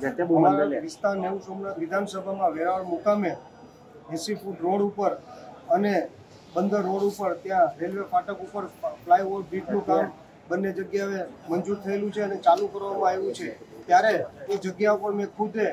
વિસ્તાર નેવું સોમનાથ વિધાનસભામાં વેરાવળ મુકામે 80 ફૂટ રોડ ઉપર અને બંદર રોડ ઉપર ત્યાં રેલવે ફાટક ઉપર ફ્લાયઓવર બ્રિજનું કામ બંને જગ્યાએ મંજૂર થયેલું છે અને ચાલુ કરવામાં આવ્યું છે। ત્યારે એ જગ્યા ઉપર મેં ખુદે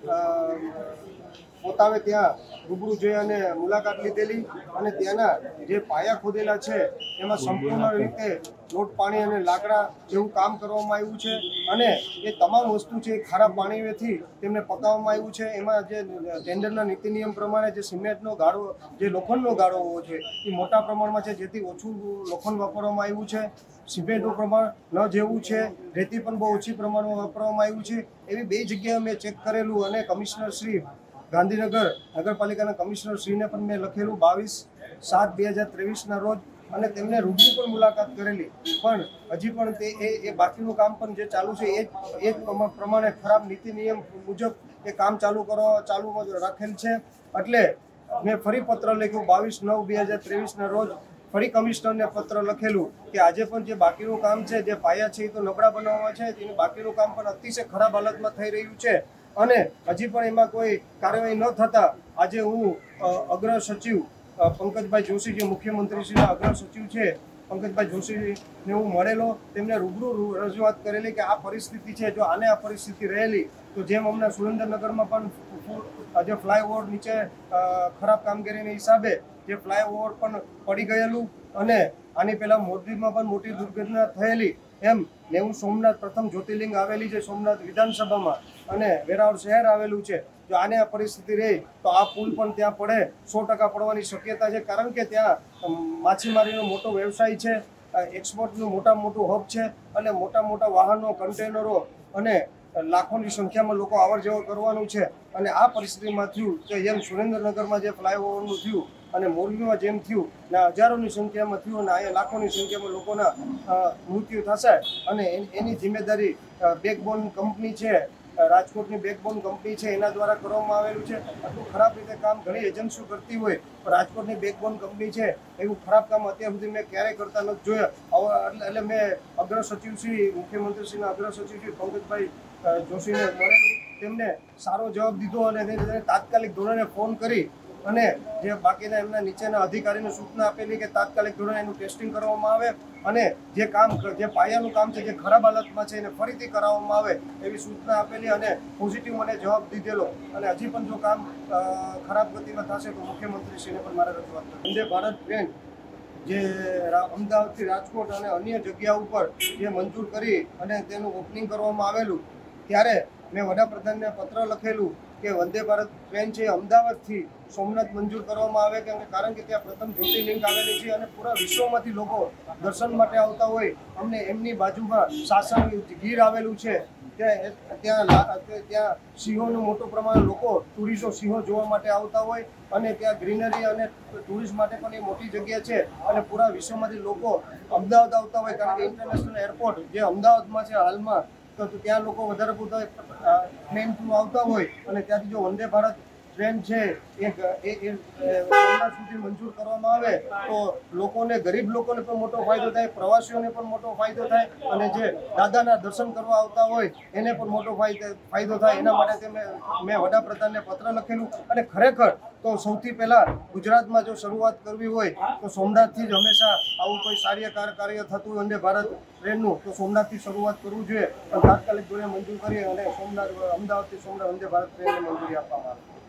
પોતાને ત્યાં રૂબરૂ જઈ અને મુલાકાત લીધેલી અને ત્યાંના જે પાયા ખોદેલા છે એમાં સંપૂર્ણ રીતે લોટ પાણી અને લાકડા જેવું કામ કરવામાં આવ્યું છે અને એ તમામ વસ્તુ છે ખારા પાણીથી તેમને પકાવવામાં આવ્યું છે। એમાં જે ટેન્ડરના નીતિ નિયમ પ્રમાણે જે સિમેન્ટનો ગાળો જે લોખંડનો ગાળો હોવો છે એ મોટા પ્રમાણમાં છે, જેથી ઓછું લોખંડ વાપરવામાં આવ્યું છે। સિમેન્ટનું પ્રમાણ ન જેવું છે, રેતી પણ બહુ ઓછી પ્રમાણમાં વાપરવામાં આવ્યું છે। એવી બે જગ્યાએ મેં ચેક કરેલું અને કમિશનર શ્રી ગાંધીનગર નગરપાલિકાના કમિશનર શ્રીને પણ મેં લખેલું 22/7/2023ના રોજ અને તેમને રૂબરૂ પણ મુલાકાત કરેલી, પણ હજી પણ તે એ બાકીનું કામ પણ જે ચાલુ છે એ જ પ્રમાણે ખરાબ નીતિ નિયમ મુજબ એ કામ ચાલુ રાખેલ છે। એટલે મેં ફરી પત્ર લખ્યું 22/9/2023ના રોજ ફરી કમિશનરને પત્ર લખેલું કે આજે પણ જે બાકીનું કામ છે, જે પાયા છે એ તો નબળા બનાવવા છે, તેનું બાકીનું કામ પણ અતિશય ખરાબ હાલતમાં થઈ રહ્યું છે અને હજી પણ એમાં કોઈ કાર્યવાહી ન થતા આજે હું અગ્ર સચિવ પંકજભાઈ જોશી, જે મુખ્યમંત્રીશ્રીના અગ્ર સચિવ છે પંકજભાઈ જોશીને હું મળેલો, તેમને રૂબરૂ રજૂઆત કરેલી કે આ પરિસ્થિતિ છે, જો આને આ પરિસ્થિતિ રહેલી તો જેમ હમણાં સુરેન્દ્રનગરમાં પણ જે ફ્લાયઓવર નીચે ખરાબ કામગીરીના હિસાબે જે ફ્લાયઓવર પણ પડી ગયેલું અને આની પહેલાં મોરબીમાં પણ મોટી દુર્ઘટના થયેલી, એમ નેવું સોમનાથ પ્રથમ જ્યોતિર્લિંગ આવેલી છે સોમનાથ વિધાનસભામાં અને વેરાવળ શહેર આવેલું છે। જો આને આ પરિસ્થિતિ રહે તો આ પુલ પણ ત્યાં પડે 100% પડવાની શક્યતા છે, કારણ કે ત્યાં માછીમારીનો મોટો વ્યવસાય છે, એક્સપોર્ટનું મોટું હબ છે અને મોટા વાહનો, કન્ટેનરો અને લાખોની સંખ્યામાં લોકો આવર જવર કરવાનું છે। અને આ પરિસ્થિતિમાં થયું કે જેમ સુરેન્દ્રનગરમાં જે ફ્લાયઓવરનું થયું અને મોરબીમાં જેમ થયું ને હજારોની સંખ્યામાં થયું અને અહીંયા લાખોની સંખ્યામાં લોકોના મૃત્યુ થશે અને એની જિમ્મેદારી બેકબોન કંપની છે, રાજકોટની બેકબોન કંપની છે એના દ્વારા કરવામાં આવેલું છે। આટલું ખરાબ રીતે કામ ઘણી એજન્સીઓ કરતી હોય પણ રાજકોટની બેકબોન કંપની છે એવું ખરાબ કામ અત્યાર સુધી મેં ક્યારેય કરતા નથી જોયા। એટલે મેં અગ્ર સચિવશ્રી મુખ્યમંત્રીશ્રીના અગ્ર સચિવશ્રી પંકજભાઈ જોશીને મળેલું, તેમને સારો જવાબ દીધો અને તેને તાત્કાલિક ધોરણે ફોન કરી અને જે બાકીના એમના નીચેના અધિકારીને સૂચના આપેલી કે તાત્કાલિક ધોરણે એનું ટેસ્ટિંગ કરવામાં આવે અને જે પાયાનું કામ છે, જે ખરાબ હાલતમાં છે એને ફરીથી કરાવવામાં આવે એવી સૂચના આપેલી અને પોઝિટિવ મને જવાબ દીધેલો। અને હજી પણ જો કામ ખરાબ ગતિમાં થશે તો મુખ્યમંત્રીશ્રીને પણ મારે રજૂઆત કરી। વંદે ભારત ટ્રેન જે અમદાવાદથી રાજકોટ અને અન્ય જગ્યા ઉપર જે મંજૂર કરી અને તેનું ઓપનિંગ કરવામાં આવેલું, ત્યારે મેં વડાપ્રધાનને પત્ર લખેલું કે વંદે ભારત ટ્રેન છે અમદાવાદથી સોમનાથ મંજૂર કરવામાં આવે, કારણ કે ત્યાં પ્રથમ જ્યોતિર્લિંગ આવેલી છે અને પૂરા વિશ્વમાંથી લોકો દર્શન માટે આવતા હોય। અમને એમની બાજુમાં સાસણ ગીર આવેલું છે, ત્યાં સિંહોનું મોટું પ્રમાણ લોકો ટુરિસ્ટો સિંહો જોવા માટે આવતા હોય અને ત્યાં ગ્રીનરી અને ટુરિસ્ટ માટે પણ એ મોટી જગ્યા છે અને પૂરા વિશ્વમાંથી લોકો અમદાવાદ આવતા હોય, કારણ કે ઇન્ટરનેશનલ એરપોર્ટ જે અમદાવાદમાં છે હાલમાં, તો ત્યાં લોકો વધારે પૂરતા પ્લેન થ્રુ આવતા હોય અને ત્યાંથી જો વંદે ભારત ટ્રેન છે એ સોમનાથ સુધી મંજૂર કરવામાં આવે તો લોકોને, ગરીબ લોકોને પણ મોટો ફાયદો થાય, પ્રવાસીઓને પણ મોટો ફાયદો થાય અને જે દાદાના દર્શન કરવા આવતા હોય એને પણ મોટો ફાયદો થાય। એના માટે મેં વડાપ્રધાનને પત્ર લખેલું અને ખરેખર તો સૌથી પહેલાં ગુજરાતમાં જો શરૂઆત કરવી હોય તો સોમનાથથી જ હંમેશા આવું કોઈ કાર્ય થતું હોય વંદે ભારત ટ્રેનનું તો સોમનાથથી શરૂઆત કરવું જોઈએ, પણ તાત્કાલિક ધોરણે મંજૂર કરી અને અમદાવાદથી સોમનાથ વંદે ભારત ટ્રેનને મંજૂરી આપવામાં આવે।